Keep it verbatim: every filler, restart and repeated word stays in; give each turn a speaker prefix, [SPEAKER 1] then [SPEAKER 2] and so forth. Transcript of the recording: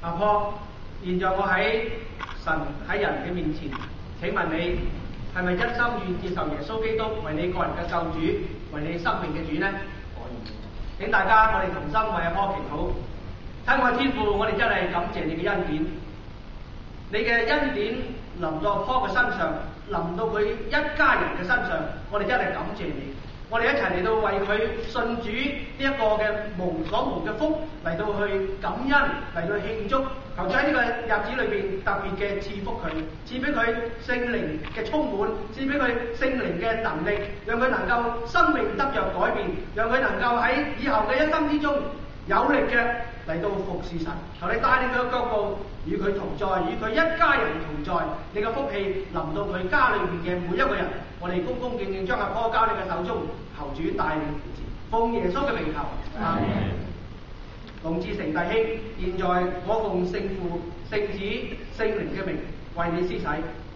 [SPEAKER 1] 阿婆，現在我喺神喺人嘅面前，請問你係咪一心願接受耶穌基督為你個人嘅救主，為你生命嘅主呢？可以。請大家我哋同心為阿婆祈禱。親愛天父，我哋真係感謝你嘅恩典，你嘅恩典臨到阿婆嘅身上，臨到佢一家人嘅身上，我哋真係感謝你。我哋一齊嚟到為佢信主呢一個嘅蒙所蒙嘅福嚟到去感恩，嚟到慶祝，求主喺呢個日子裏邊特別嘅賜福佢，賜俾佢聖靈嘅充滿，賜俾佢聖靈嘅能力，讓佢能夠生命得着改變，讓佢能夠喺以後嘅一生之中有力嘅嚟到服侍神。求你帶領佢嘅腳步與佢同在，與佢一家人同在，你嘅福氣臨到佢家裏面嘅每一個人。我哋恭恭敬敬將阿婆交你嘅手中，求主帶領扶持，奉耶穌嘅名求，阿門。龍志成弟兄，現在我奉聖父、聖子、聖靈嘅名為你施洗。